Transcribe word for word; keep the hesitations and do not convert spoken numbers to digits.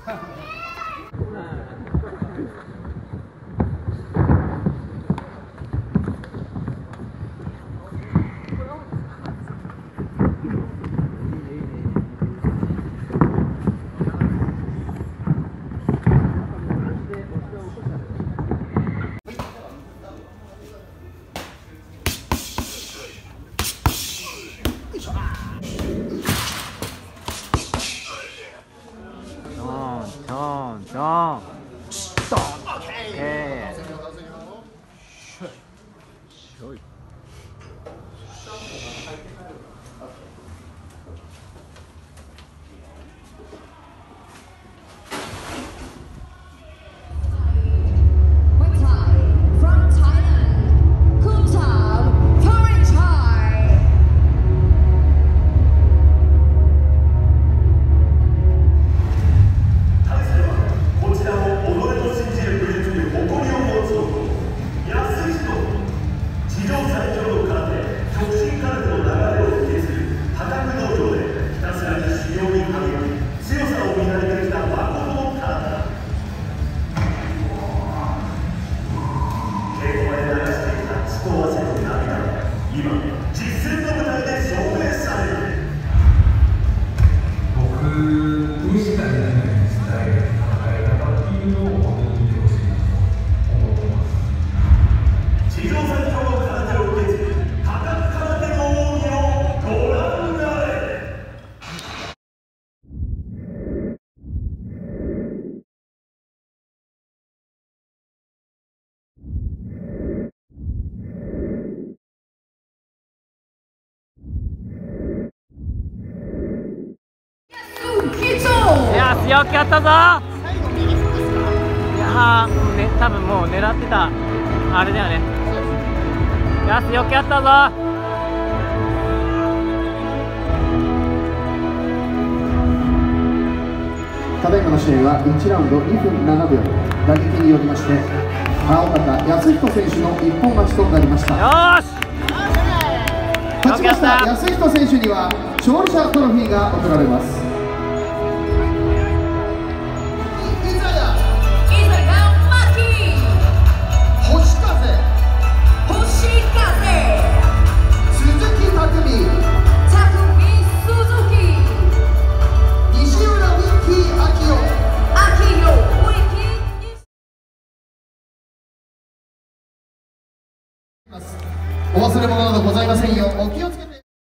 強気あったぞ。いやー、ね、多分もう狙ってたあれだよね。いや、強気あったぞ。 ただいまの試合はいちラウンドにふんななびょう、打撃によりまして青方康彦選手の一本勝ちとなりました。 よーし、 勝ちました康彦選手には勝利者トロフィーが贈られます。